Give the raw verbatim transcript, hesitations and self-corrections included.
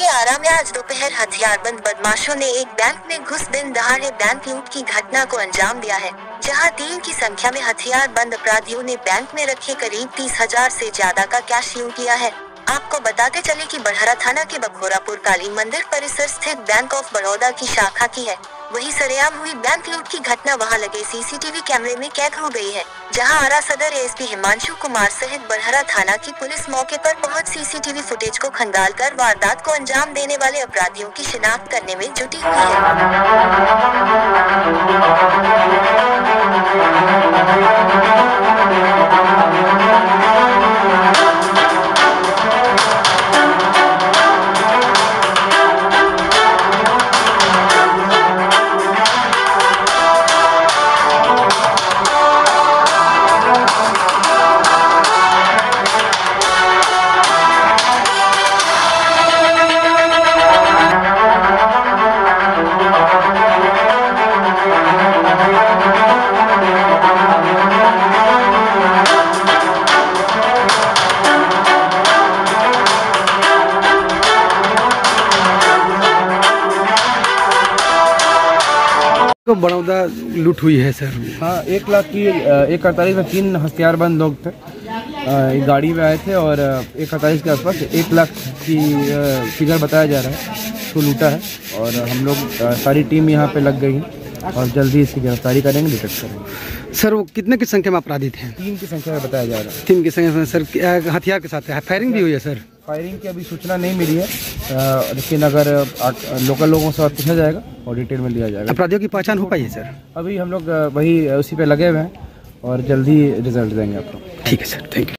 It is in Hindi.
के आरा में आज दोपहर हथियारबंद बदमाशों ने एक बैंक में घुस दिन दहाड़े बैंक लूट की घटना को अंजाम दिया है, जहां तीन की संख्या में हथियारबंद अपराधियों ने बैंक में रखे करीब तीस हजार से ज्यादा का कैश लूट लिया है। आपको बताते चले कि बड़हरा थाना के बखोरापुर काली मंदिर परिसर स्थित बैंक ऑफ बड़ौदा की शाखा की है। वही सरेआम हुई बैंक लूट की घटना वहां लगे सीसीटीवी कैमरे में कैद हो गई है, जहां आरा सदर एएसपी हिमांशु कुमार सहित बड़हरा थाना की पुलिस मौके पर पहुंच सीसीटीवी फुटेज को खंगालकर वारदात को अंजाम देने वाले अपराधियों की शिनाख्त करने में जुटी हुई तो बड़ौदा लूट हुई है सर। हाँ, एक लाख की एक अड़तालीस में तीन हथियारबंद लोग थे, एक गाड़ी में आए थे और एक अड़तालीस के आसपास एक लाख की फिगर बताया जा रहा है तो लूटा है। और हम लोग सारी टीम यहाँ पे लग गई है और जल्दी इसकी गिरफ्तारी करेंगे, डिटेक्ट करेंगे। सर वो कितने की संख्या में अपराधी थे? तीन की संख्या में बताया जा रहा है। तीन की संख्या में सर हथियार के साथ है, फायरिंग भी हुई है सर? फायरिंग की अभी सूचना नहीं मिली है, लेकिन अगर लोकल लोगों से पूछा जाएगा और डिटेल में लिया जाएगा। अपराधियों की पहचान हो पाई है सर? अभी हम लोग वही उसी पे लगे हुए हैं और जल्दी रिजल्ट देंगे आपको। ठीक है सर, थैंक यू।